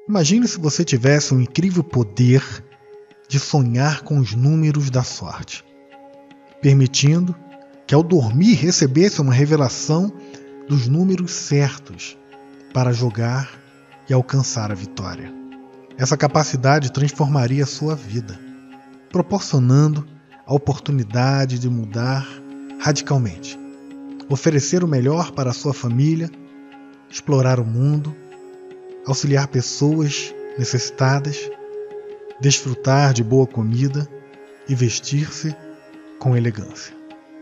Imagine se você tivesse um incrível poder de sonhar com os números da sorte, permitindo que ao dormir recebesse uma revelação dos números certos para jogar e alcançar a vitória. Essa capacidade transformaria a sua vida, proporcionando a oportunidade de mudar radicalmente, oferecer o melhor para a sua família, explorar o mundo, auxiliar pessoas necessitadas, desfrutar de boa comida e vestir-se com elegância.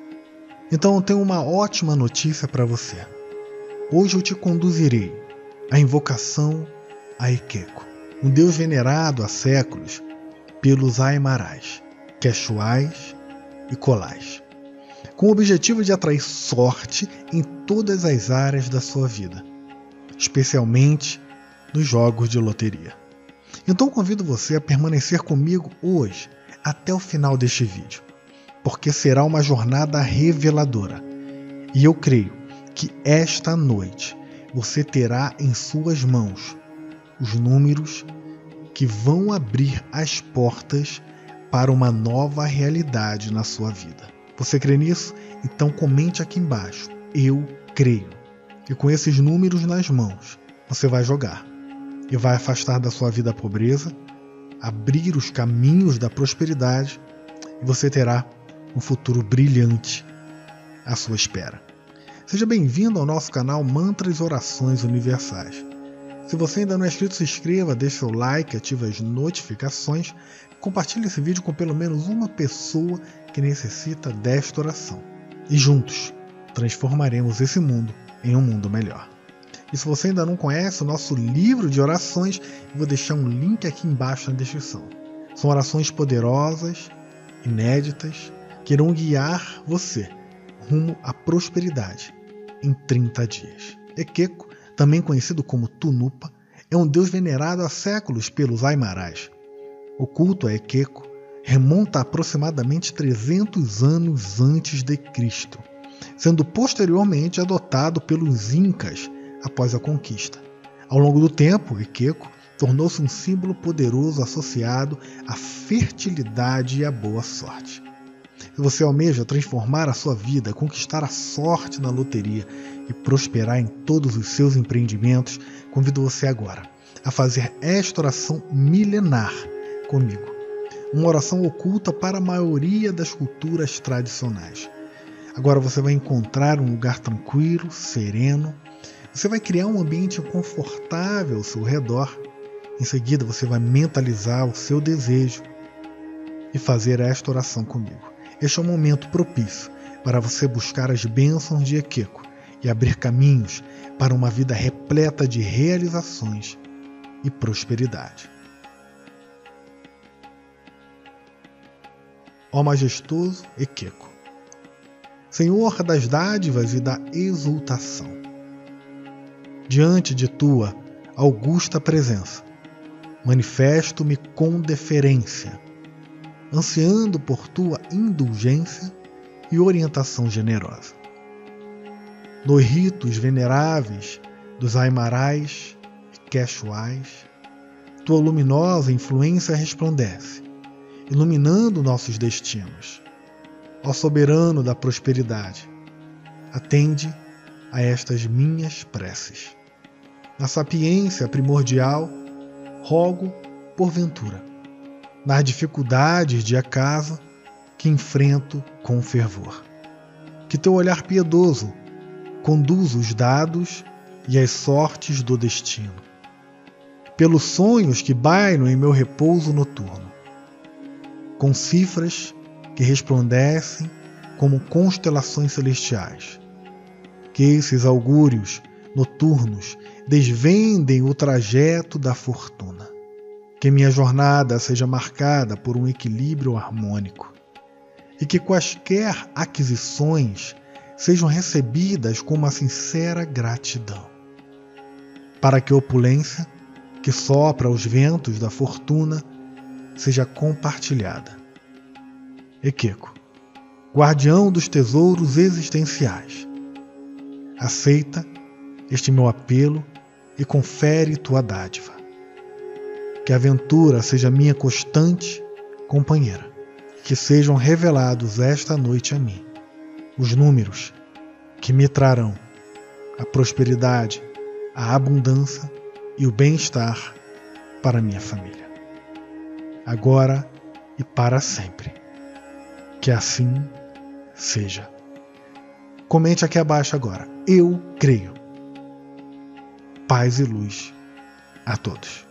Então eu tenho uma ótima notícia para você. Hoje eu te conduzirei à invocação a Ekeko, um deus venerado há séculos pelos Aimarás, Quechuás e Colás, com o objetivo de atrair sorte em todas as áreas da sua vida, especialmente nos jogos de loteria. Então convido você a permanecer comigo hoje até o final deste vídeo, porque será uma jornada reveladora. E eu creio que esta noite você terá em suas mãos os números que vão abrir as portas para uma nova realidade na sua vida. Você crê nisso? Então comente aqui embaixo. Eu creio. E com esses números nas mãos, você vai jogar e vai afastar da sua vida a pobreza, abrir os caminhos da prosperidade e você terá um futuro brilhante à sua espera. Seja bem-vindo ao nosso canal Mantras e Orações Universais. Se você ainda não é inscrito, se inscreva, deixe o like, ative as notificações, compartilhe esse vídeo com pelo menos uma pessoa que necessita desta oração. E juntos transformaremos esse mundo em um mundo melhor. E se você ainda não conhece o nosso livro de orações, eu vou deixar um link aqui embaixo na descrição. São orações poderosas, inéditas, que irão guiar você rumo à prosperidade em 30 dias. Ekeko, também conhecido como Tunupa, é um deus venerado há séculos pelos Aimarás. O culto a Ekeko remonta a aproximadamente 300 anos antes de Cristo, sendo posteriormente adotado pelos Incas após a conquista. Ao longo do tempo, Ekeko tornou-se um símbolo poderoso associado à fertilidade e à boa sorte. Se você almeja transformar a sua vida, conquistar a sorte na loteria e prosperar em todos os seus empreendimentos, convido você agora a fazer esta oração milenar comigo. Uma oração oculta para a maioria das culturas tradicionais. Agora você vai encontrar um lugar tranquilo, sereno. Você vai criar um ambiente confortável ao seu redor. Em seguida você vai mentalizar o seu desejo e fazer esta oração comigo. Este é um momento propício para você buscar as bênçãos de Ekeko e abrir caminhos para uma vida repleta de realizações e prosperidade. Ó majestoso Ekeko, Senhor das dádivas e da exultação, diante de tua augusta presença, manifesto-me com deferência, ansiando por tua indulgência e orientação generosa. Nos ritos veneráveis dos Aimarás e Quechuás, tua luminosa influência resplandece, iluminando nossos destinos. Ó soberano da prosperidade, atende a estas minhas preces. Na sapiência primordial, rogo por ventura, nas dificuldades de acaso que enfrento com fervor. Que teu olhar piedoso conduza os dados e as sortes do destino, pelos sonhos que bailam em meu repouso noturno, com cifras que resplandecem como constelações celestiais. Que esses augúrios noturnos desvendem o trajeto da fortuna. Que minha jornada seja marcada por um equilíbrio harmônico e que quaisquer aquisições sejam recebidas com uma sincera gratidão, para que a opulência que sopra os ventos da fortuna seja compartilhada. Ekeko, guardião dos tesouros existenciais, aceita este meu apelo e confere tua dádiva. Que a aventura seja minha constante companheira. Que sejam revelados esta noite a mim os números que me trarão a prosperidade, a abundância e o bem-estar para minha família, agora e para sempre. Que assim seja. Comente aqui abaixo agora: eu creio. Paz e luz a todos.